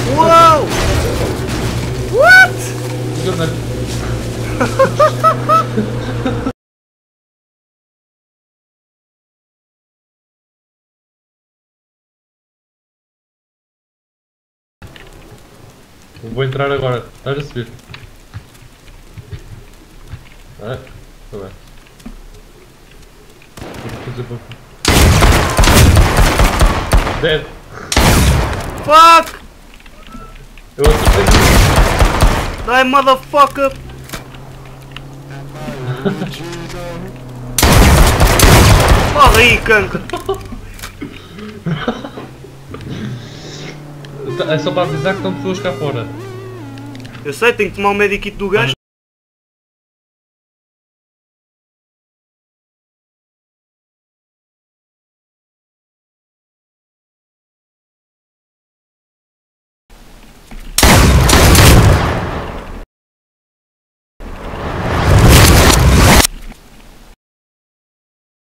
Uou! What? Vou entrar agora, estás a subir. Ah, está bem. Vou fazer pouco. Dead! Fuck! Eu acertei. Die, motherfucker! Morre aí, canca! É só para avisar que estão pessoas cá fora. Eu sei, tenho que tomar o medikit do gajo